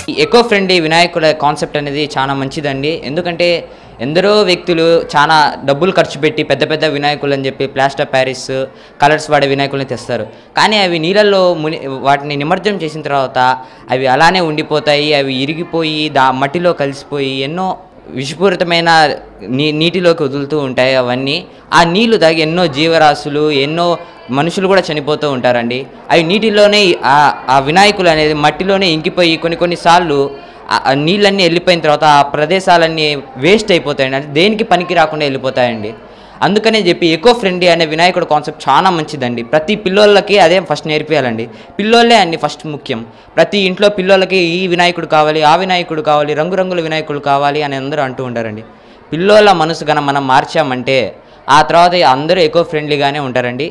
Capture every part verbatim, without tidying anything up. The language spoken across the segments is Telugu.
ఈ ఎకో ఫ్రెండ్లీ వినాయకుల కాన్సెప్ట్ అనేది చాలా మంచిదండి. ఎందుకంటే ఎందరో వ్యక్తులు చాలా డబ్బులు ఖర్చు పెట్టి పెద్ద పెద్ద వినాయకులు అని చెప్పి ప్లాస్టర్ ప్యారిస్ కలర్స్ వాడే వినాయకుల్ని తెస్తారు. కానీ అవి నీళ్ళల్లో ముని వాటిని నిమజ్జనం చేసిన తర్వాత అవి అలానే ఉండిపోతాయి. అవి ఇరిగిపోయి దా మట్టిలో కలిసిపోయి ఎన్నో విషపూరితమైన నీ నీటిలోకి వదులుతూ ఉంటాయి. అవన్నీ ఆ నీళ్లు తాగి ఎన్నో జీవరాశులు ఎన్నో మనుషులు కూడా చనిపోతూ ఉంటారండి. అవి నీటిలోనే ఆ వినాయకులు అనేది మట్టిలోనే ఇంకిపోయి కొన్ని కొన్నిసార్లు ఆ నీళ్ళన్నీ వెళ్ళిపోయిన తర్వాత ఆ ప్రదేశాలన్నీ వేస్ట్ అయిపోతాయండి. అంటే దేనికి పనికి రాకుండా వెళ్ళిపోతాయండి. అందుకనే చెప్పి ఎకో ఫ్రెండ్లీ అనే వినాయకుడు కాన్సెప్ట్ చాలా మంచిదండి. ప్రతి పిల్లోళ్ళకి అదే ఫస్ట్ నేర్పియాలండి. పిల్లోళ్ళే అండి ఫస్ట్ ముఖ్యం. ప్రతి ఇంట్లో పిల్లోళ్ళకి ఈ వినాయకుడు కావాలి, ఆ వినాయకుడు కావాలి, రంగురంగుల వినాయకుడు కావాలి అని అందరూ అంటూ ఉంటారండి. పిల్లోళ్ళ మనసు కన్నా మనం మార్చామంటే ఆ తర్వాత అందరూ ఎకో ఫ్రెండ్లీగానే ఉంటారండి.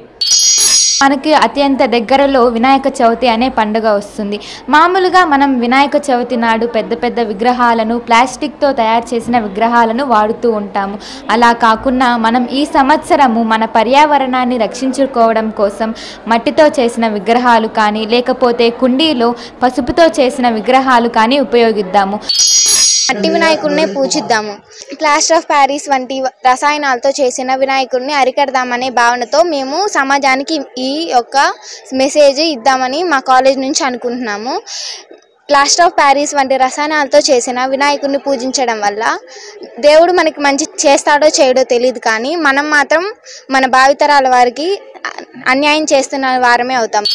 మనకి అత్యంత దగ్గరలో వినాయక చవితి అనే పండుగ వస్తుంది. మామూలుగా మనం వినాయక చవితి నాడు పెద్ద పెద్ద విగ్రహాలను ప్లాస్టిక్తో తయారు చేసిన విగ్రహాలను వాడుతూ ఉంటాము. అలా కాకుండా మనం ఈ సంవత్సరము మన పర్యావరణాన్ని రక్షించుకోవడం కోసం మట్టితో చేసిన విగ్రహాలు కానీ లేకపోతే కుండీలో పసుపుతో చేసిన విగ్రహాలు కానీ ఉపయోగిద్దాము. మట్టి వినాయకుడిని పూజిద్దాము. ప్లాస్టర్ ఆఫ్ ప్యారిస్ వంటి రసాయనాలతో చేసిన వినాయకుడిని అరికడదామనే భావనతో మేము సమాజానికి ఈ యొక్క మెసేజ్ ఇద్దామని మా కాలేజ్ నుంచి అనుకుంటున్నాము. ప్లాస్టర్ ఆఫ్ ప్యారిస్ వంటి రసాయనాలతో చేసిన వినాయకుడిని పూజించడం వల్ల దేవుడు మనకి మంచి చేస్తాడో చేయడో తెలియదు, కానీ మనం మాత్రం మన భావితరాల వారికి అన్యాయం చేస్తున్న వారమే అవుతాం.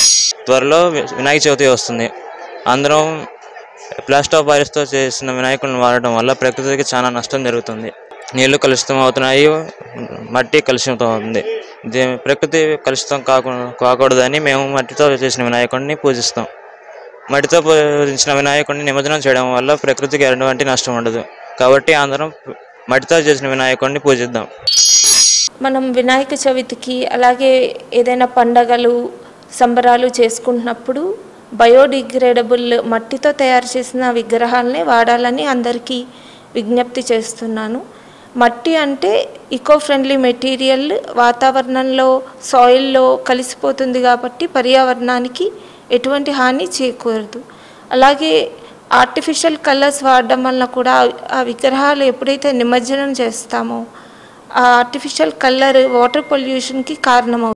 త్వరలో వినాయక చవితి వస్తుంది. అందరం ప్లాస్టర్ ఆఫ్ ప్యారిస్తో చేసిన వినాయకులను వాడటం వల్ల ప్రకృతికి చాలా నష్టం జరుగుతుంది. నీళ్లు కలుషితం అవుతున్నాయి, మట్టి కలుషితం అవుతుంది. ప్రకృతి కలుషితం కాకు కాకూడదని మేము మట్టితో చేసిన వినాయకుడిని పూజిస్తాం. మట్టితో పూజించిన వినాయకుడిని నిమజ్జనం చేయడం వల్ల ప్రకృతికి ఎటువంటి నష్టం ఉండదు. కాబట్టి అందరం మట్టితో చేసిన వినాయకుడిని పూజిద్దాం. మనం వినాయక చవితికి అలాగే ఏదైనా పండగలు సంబరాలు చేసుకుంటున్నప్పుడు బయోడిగ్రేడబుల్ మట్టితో తయారు చేసిన విగ్రహాలనే వాడాలని అందరికీ విజ్ఞప్తి చేస్తున్నాను. మట్టి అంటే ఈకో ఫ్రెండ్లీ మెటీరియల్, వాతావరణంలో సాయిల్లో కలిసిపోతుంది కాబట్టి పర్యావరణానికి ఎటువంటి హాని చేకూరదు. అలాగే ఆర్టిఫిషియల్ కలర్స్ వాడడం వల్ల కూడా ఆ విగ్రహాలు ఎప్పుడైతే నిమజ్జనం చేస్తామో ఆ ఆర్టిఫిషియల్ కలర్ వాటర్ పొల్యూషన్కి కారణమవుతుంది.